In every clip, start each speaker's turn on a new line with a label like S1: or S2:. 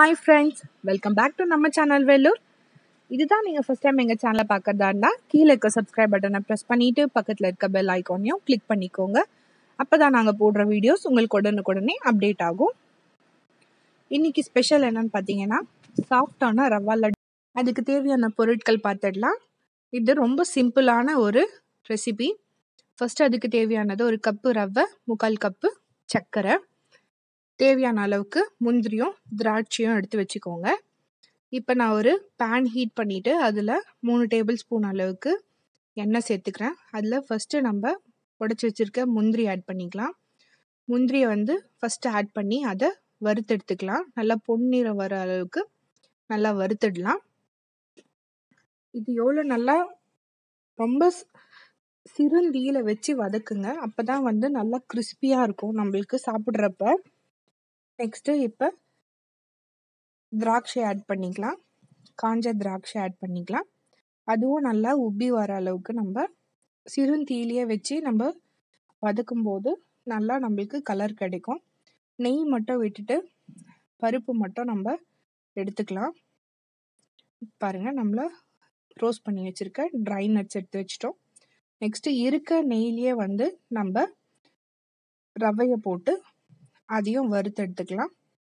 S1: Hi friends, welcome back to நம்ம channel Vellore. இதுதான் நீங்கள் ஃபஸ்ட் டைம் எங்கள் சேனலை பார்க்குறதா இருந்தால் கீழே இருக்க சப்ஸ்கிரைப் பட்டனை ப்ரெஸ் பண்ணிவிட்டு பக்கத்தில் இருக்க பெல் ஐக்கானையும் கிளிக் பண்ணிக்கோங்க. அப்போ தான் நாங்கள் போடுற வீடியோஸ் உங்களுக்கு உடனுக்குடனே அப்டேட் ஆகும். இன்றைக்கி ஸ்பெஷல் என்னென்னு பார்த்தீங்கன்னா சாஃப்டான ரவா லட்டு. அதுக்கு தேவையான பொருட்கள் பார்த்துடலாம். இது ரொம்ப சிம்பிளான ஒரு ரெசிபி. ஃபஸ்ட்டு அதுக்கு தேவையானது ஒரு கப்பு ரவை, 3/4 கப்பு சர்க்கரை, தேவையான அளவுக்கு முந்திரியும் திராட்சையும் எடுத்து வச்சுக்கோங்க. இப்போ நான் ஒரு பேன் ஹீட் பண்ணிவிட்டு அதில் 3 டேபிள் ஸ்பூன் அளவுக்கு எண்ணெய் சேர்த்துக்கிறேன். அதில் ஃபஸ்ட்டு நம்ம உடச்சி வச்சுருக்க முந்திரி ஆட் பண்ணிக்கலாம். முந்திரியை ஃபஸ்ட்டு ஆட் பண்ணி அதை வறுத்து எடுத்துக்கலாம். நல்லா பொன்னிறம் வர அளவுக்கு நல்லா வறுத்துடலாம். இது எவ்வளோ நல்லா ரொம்ப சிறுந்தீயில வச்சு வதக்குங்க. அப்போ தான் நல்லா கிறிஸ்பியாக இருக்கும் நம்மளுக்கு சாப்பிட்றப்ப. நெக்ஸ்ட்டு இப்போ திராட்சை ஆட் பண்ணிக்கலாம். காஞ்ச திராட்சை ஆட் பண்ணிக்கலாம். அதுவும் நல்லா உப்பி வர அளவுக்கு நம்ம சிறுந்தீயிலே வச்சு நம்ம வதக்கும் போது நல்லா நம்மளுக்கு கலர் கிடைக்கும். நெய் மட்டும் விட்டுட்டு பருப்பு மட்டும் நம்ம எடுத்துக்கலாம். பாருங்கள், நம்மள ரோஸ்ட் பண்ணி வச்சுருக்க ட்ரை நட்ஸ் எடுத்து வச்சிட்டோம். நெக்ஸ்ட்டு இருக்க நெய்லேயே நம்ம ரவையை போட்டு அதையும் வறுத்து எடுத்துக்கலாம்.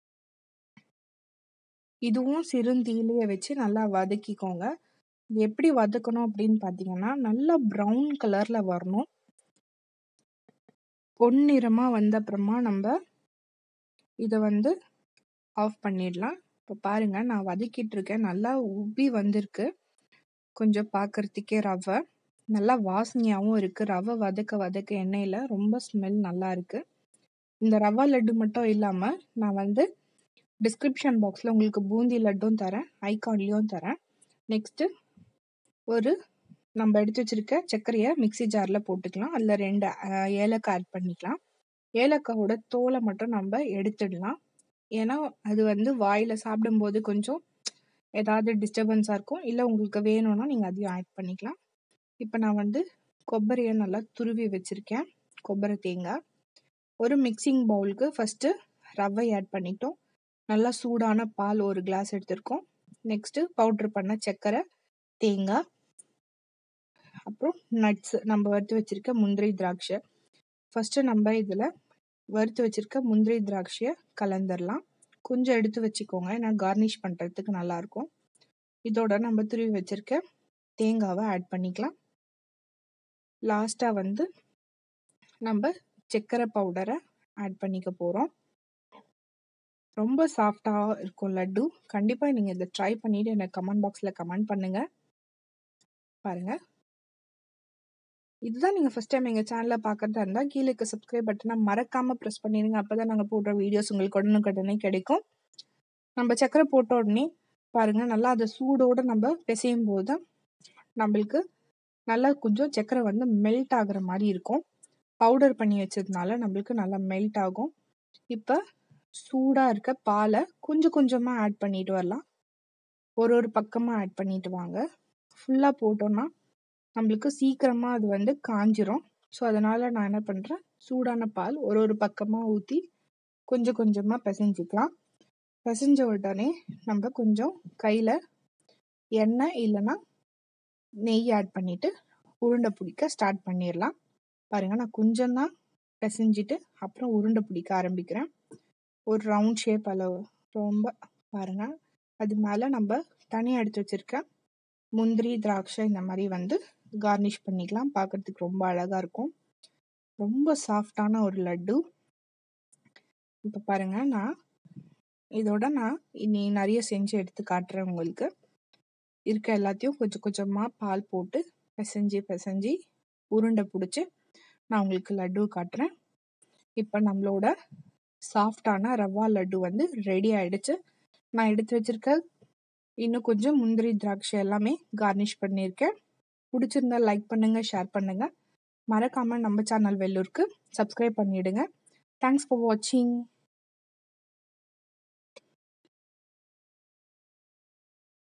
S1: இதுவும் சிறுந்தீயிலே வச்சு நல்லா வதக்கிக்கோங்க. இது எப்படி வதக்கணும் அப்படின்னு பார்த்தீங்கன்னா, நல்லா ப்ரௌன் கலரில் வரணும். பொன்னிறமாக வந்த அப்புறமா நம்ம இதை ஆஃப் பண்ணிடலாம். இப்போ பாருங்கள், நான் வதக்கிட்டு இருக்கேன். நல்லா உப்பி வந்திருக்கு. கொஞ்சம் பார்க்குறதுக்கே ரவை நல்லா வாசனையாகவும் இருக்குது. ரவை வதக்க வதக்க எண்ணெயில் ரொம்ப ஸ்மெல் நல்லா இருக்குது. இந்த ரவா லட்டு மட்டும் இல்லாமல் நான் டிஸ்கிரிப்ஷன் பாக்ஸில் உங்களுக்கு பூந்தி லட்டும் தரேன், ஐகான்லேயும் தரேன். நெக்ஸ்ட்டு ஒரு நம்ம எடுத்து வச்சுருக்க சர்க்கரையை மிக்சி ஜாரில் போட்டுக்கலாம். அதில் 2 ஏலக்காய் ஆட் பண்ணிக்கலாம். ஏலக்காயோட தோலை மட்டும் நம்ம எடுத்துடலாம். ஏன்னா அது வாயில் சாப்பிடும்போது கொஞ்சம் ஏதாவது டிஸ்டர்பன்ஸாக இருக்கும். இல்லை உங்களுக்கு வேணும்னா நீங்கள் அதையும் ஆட் பண்ணிக்கலாம். இப்போ நான் கொಬ್ಬரியை நல்லா துருவி வச்சுருக்கேன். கொಬ್ಬரி தேங்காய் ஒரு மிக்சிங் பவுலுக்கு ஃபஸ்ட்டு ரவை ஆட் பண்ணிட்டோம். நல்லா சூடான பால் 1 கிளாஸ் எடுத்துருக்கோம். நெக்ஸ்ட்டு பவுட்ரு பண்ண சர்க்கரை, தேங்காய், அப்புறம் நட்ஸு நம்ம வறுத்து வச்சுருக்க முந்திரி திராட்சை. ஃபஸ்ட்டு நம்ம இதில் வறுத்து வச்சுருக்க முந்திரி திராட்சையை கலந்துடலாம். கொஞ்சம் எடுத்து வச்சுக்கோங்க, ஏன்னா கார்னிஷ் பண்ணுறதுக்கு நல்லாயிருக்கும். இதோட நம்ம துருவி வச்சுருக்க தேங்காவை ஆட் பண்ணிக்கலாம். லாஸ்ட்டாக நம்ம சர்க்கரை பவுடரை ஆட் பண்ணிக்க போகிறோம். ரொம்ப சாஃப்டாக இருக்கும் லட்டு. கண்டிப்பாக நீங்கள் இதை ட்ரை பண்ணிவிட்டு எனக்கு கமெண்ட் பாக்ஸில் கமெண்ட் பண்ணுங்கள். பாருங்கள், இதுதான் நீங்கள் ஃபஸ்ட் டைம் எங்கள் சேனலை பார்க்குறதா இருந்தால் கீழே இருக்க சப்ஸ்கிரைப் பட்டனை மறக்காமல் ப்ரெஸ் பண்ணிடுங்க. அப்போ தான் நாங்கள் போடுற வீடியோஸ் உங்களுக்கு உடனுக்குடனே கிடைக்கும். நம்ம சர்க்கரை போட்ட உடனே பாருங்கள், நல்லா அதை சூடோடு நம்ம பிசையும் போது நம்மளுக்கு நல்லா கொஞ்சம் சர்க்கரை மெல்ட் ஆகுற மாதிரி இருக்கும். பவுடர் பண்ணி வச்சதுனால நம்மளுக்கு நல்லா மெல்ட் ஆகும். இப்போ சூடாக இருக்க பாலை கொஞ்சம் கொஞ்சமாக ஆட் பண்ணிட்டு வரலாம். ஒரு பக்கமாக ஆட் பண்ணிட்டு வாங்க. ஃபுல்லாக போட்டோன்னா நம்மளுக்கு சீக்கிரமாக அது காஞ்சிரும். ஸோ அதனால் நான் என்ன பண்ணுறேன், சூடான பால் ஒரு பக்கமாக ஊற்றி கொஞ்சம் கொஞ்சமாக பிசைஞ்சிக்கலாம். பிசைஞ்ச உடனே நம்ம கொஞ்சம் கையில் எண்ணெய் இல்லைன்னா நெய் ஆட் பண்ணிவிட்டு உருண்டை பிடிக்க ஸ்டார்ட் பண்ணிடலாம். பாருங்கள், நான் கொஞ்சம் தான் பிசைஞ்சிட்டு அப்புறம் உருண்டை பிடிக்க ஆரம்பிக்கிறேன். ஒரு ரவுண்ட் ஷேப் அளவு ரொம்ப பாருங்கள். அது மேலே நம்ம தனியாக எடுத்து வச்சுருக்க முந்திரி திராட்சை இந்த மாதிரி கார்னிஷ் பண்ணிக்கலாம். பார்க்குறதுக்கு ரொம்ப அழகாக இருக்கும். ரொம்ப சாஃப்டான ஒரு லட்டு. இப்போ பாருங்கள், நான் இனி நிறைய செஞ்சு எடுத்து காட்டுறேன். உங்களுக்கு இருக்க எல்லாத்தையும் கொஞ்சம் கொஞ்சமாக பால் போட்டு பிசைஞ்சு உருண்டை பிடிச்சி நான் உங்களுக்கு லட்டு காட்டுறேன். இப்போ நம்மளோட சாஃப்டான ரவா லட்டு ரெடி ஆயிடுச்சு. நான் எடுத்து வச்சிருக்க இன்னும் கொஞ்சம் முந்திரி திராட்சை எல்லாமே கார்னிஷ் பண்ணியிருக்கேன். பிடிச்சிருந்தா லைக் பண்ணுங்கள், ஷேர் பண்ணுங்கள். மறக்காமல் நம்ம சேனல் வெல்லூருக்கு சப்ஸ்கிரைப் பண்ணிவிடுங்க. தேங்க்ஸ் ஃபார் வாட்சிங்.